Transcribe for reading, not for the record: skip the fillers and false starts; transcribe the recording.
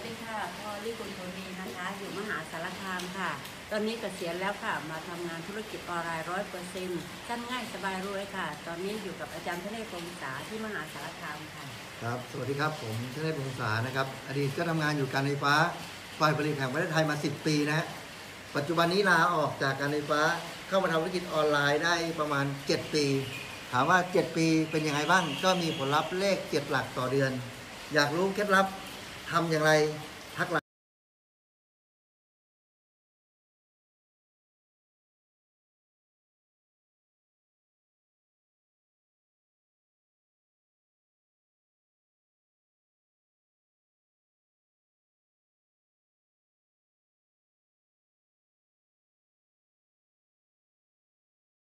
ดีค่ะพ่อลิกุลโทนีนะคะอยู่มหาสารคามค่ะตอนนี้เกษียณแล้วค่ะมาทำงานธุรกิจออนไลน์100%สั้นง่ายสบายรวยค่ะตอนนี้อยู่กับอาจารย์ธเนศ พงษาที่มหาสารคามค่ะครับสวัสดีครับผมธเนศ พงษานะครับอดีตก็ทำงานอยู่การไฟฟ้าฝ่ายผลิตแห่งประเทศไทยมา10 ปีนะฮะปัจจุบันนี้ลาออกจากการไฟฟ้าเข้ามาทำธุรกิจออนไลน์ได้ประมาณ7 ปีถามว่า7 ปีเป็นยังไงบ้างก็มีผลลัพธ์เลข7 หลักต่อเดือนอยากรู้เคล็ดลับทำอย่างไร